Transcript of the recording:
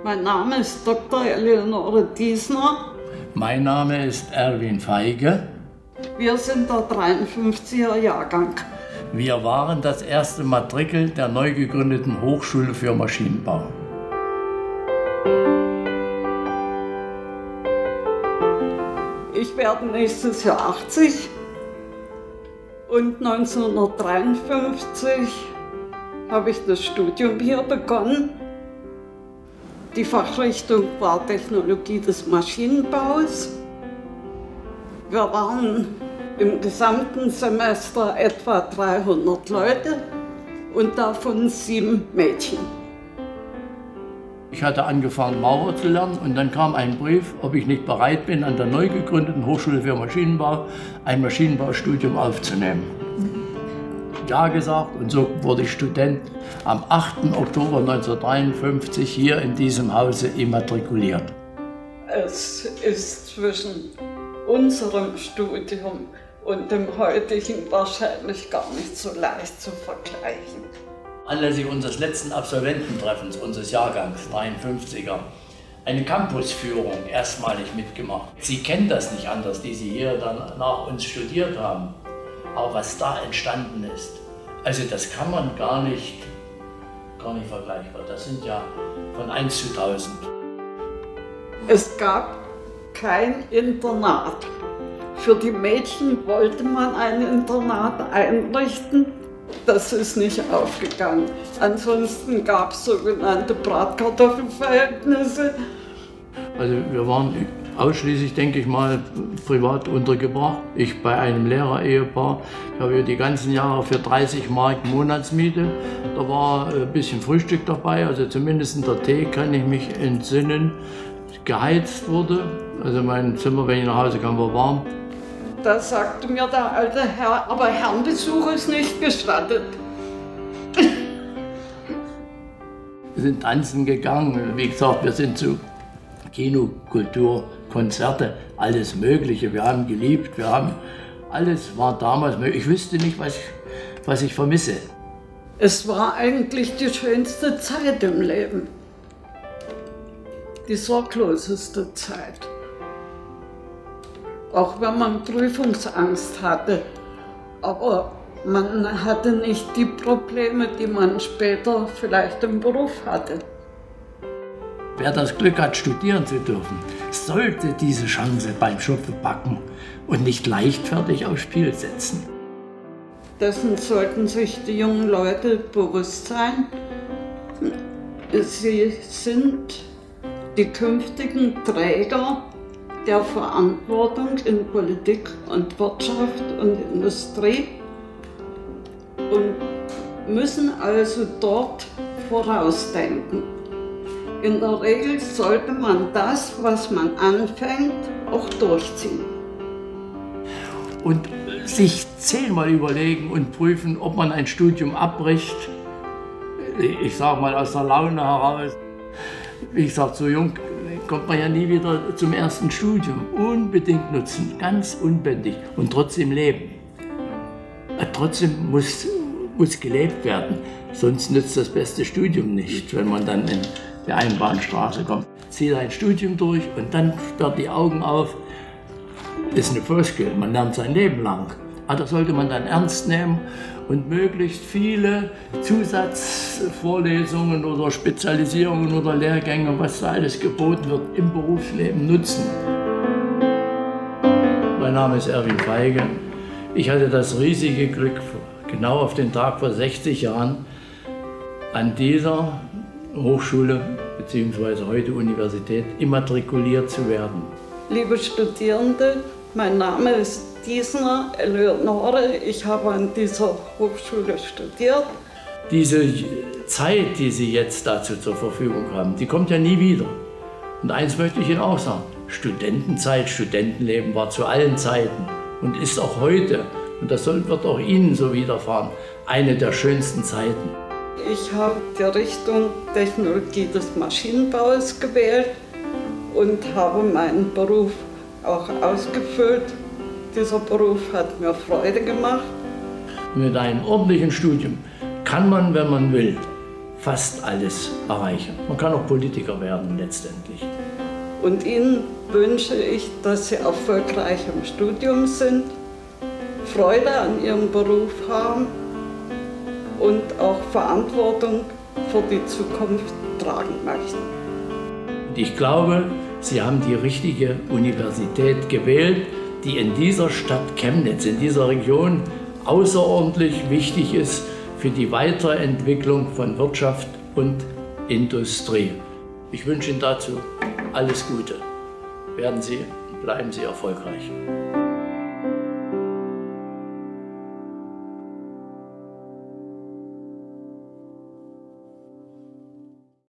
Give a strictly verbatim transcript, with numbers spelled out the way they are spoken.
Mein Name ist Doktor Eleonore Diesner. Mein Name ist Erwin Feige. Wir sind der dreiundfünfziger Jahrgang. Wir waren das erste Matrikel der neu gegründeten Hochschule für Maschinenbau. Ich werde nächstes Jahr achtzig und neunzehnhundertdreiundfünfzig habe ich das Studium hier begonnen. Die Fachrichtung war Technologie des Maschinenbaus. Wir waren im gesamten Semester etwa dreihundert Leute und davon sieben Mädchen. Ich hatte angefangen, Maurer zu lernen und dann kam ein Brief, ob ich nicht bereit bin, an der neu gegründeten Hochschule für Maschinenbau ein Maschinenbaustudium aufzunehmen. Ja gesagt und so wurde ich Student am achten Oktober neunzehnhundertdreiundfünfzig hier in diesem Hause immatrikuliert. Es ist zwischen unserem Studium und dem heutigen wahrscheinlich gar nicht so leicht zu vergleichen. Anlässlich unseres letzten Absolvententreffens unseres Jahrgangs dreiundfünfziger eine Campusführung erstmalig mitgemacht. Sie kennen das nicht anders, die Sie hier dann nach uns studiert haben. Aber was da entstanden ist, also das kann man gar nicht, gar nicht vergleichbar. Das sind ja von eins zu tausend. Es gab kein Internat. Für die Mädchen wollte man ein Internat einrichten. Das ist nicht aufgegangen. Ansonsten gab es sogenannte Bratkartoffelverhältnisse. Also wir waren ausschließlich, denke ich mal, privat untergebracht. Ich bei einem Lehrer-Ehepaar. Ich habe die ganzen Jahre für dreißig Mark Monatsmiete. Da war ein bisschen Frühstück dabei, also zumindest der Tee kann ich mich entsinnen. Geheizt wurde, also mein Zimmer, wenn ich nach Hause kam, war warm. Da sagte mir der alte Herr, aber Herrenbesuch ist nicht gestattet. Wir sind tanzen gegangen, wie gesagt, wir sind zu Kino, Kultur, Konzerte, alles Mögliche. Wir haben geliebt, wir haben, alles war damals möglich. Ich wüsste nicht, was ich, was ich vermisse. Es war eigentlich die schönste Zeit im Leben. Die sorgloseste Zeit. Auch wenn man Prüfungsangst hatte. Aber man hatte nicht die Probleme, die man später vielleicht im Beruf hatte. Wer das Glück hat, studieren zu dürfen, sollte diese Chance beim Schopfe packen und nicht leichtfertig aufs Spiel setzen. Dessen sollten sich die jungen Leute bewusst sein. Sie sind die künftigen Träger der Verantwortung in Politik und Wirtschaft und Industrie und müssen also dort vorausdenken. In der Regel sollte man das, was man anfängt, auch durchziehen. Und sich zehnmal überlegen und prüfen, ob man ein Studium abbricht. Ich sage mal aus der Laune heraus. Wie gesagt, so jung kommt man ja nie wieder zum ersten Studium. Unbedingt nutzen, ganz unbändig und trotzdem leben. Trotzdem muss, muss gelebt werden, sonst nützt das beste Studium nicht, wenn man dann in die Einbahnstraße kommt. Zieht ein Studium durch und dann sperrt die Augen auf. Das ist eine Floskel, man lernt sein Leben lang. Aber das sollte man dann ernst nehmen und möglichst viele Zusatzvorlesungen oder Spezialisierungen oder Lehrgänge, was da alles geboten wird, im Berufsleben nutzen. Mein Name ist Erwin Feige. Ich hatte das riesige Glück, genau auf den Tag vor sechzig Jahren an dieser Hochschule bzw. heute Universität immatrikuliert zu werden. Liebe Studierende, mein Name ist Diesner Eleonore. Ich habe an dieser Hochschule studiert. Diese Zeit, die Sie jetzt dazu zur Verfügung haben, die kommt ja nie wieder. Und eins möchte ich Ihnen auch sagen, Studentenzeit, Studentenleben war zu allen Zeiten und ist auch heute, und das wird auch Ihnen so widerfahren, eine der schönsten Zeiten. Ich habe die Richtung Technologie des Maschinenbaus gewählt und habe meinen Beruf auch ausgefüllt. Dieser Beruf hat mir Freude gemacht. Mit einem ordentlichen Studium kann man, wenn man will, fast alles erreichen. Man kann auch Politiker werden letztendlich. Und Ihnen wünsche ich, dass Sie erfolgreich im Studium sind, Freude an Ihrem Beruf haben und auch Verantwortung für die Zukunft tragen möchten. Ich glaube, Sie haben die richtige Universität gewählt, die in dieser Stadt Chemnitz, in dieser Region außerordentlich wichtig ist für die Weiterentwicklung von Wirtschaft und Industrie. Ich wünsche Ihnen dazu alles Gute. Werden Sie und bleiben Sie erfolgreich.